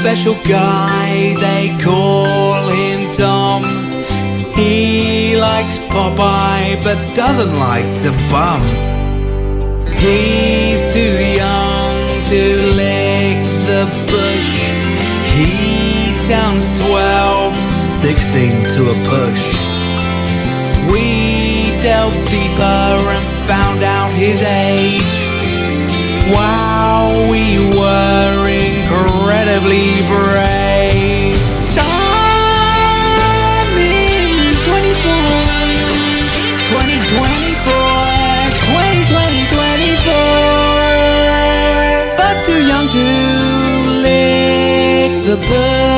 special guy, they call him Tom. He likes Popeye but doesn't like to bum. He's too young to lick the bush. He sounds 12, 16 to a push. We delved deeper and found out his age. Wow, we were incredibly brave. Time is 24, 2024, 2024, but too young to lick the bush.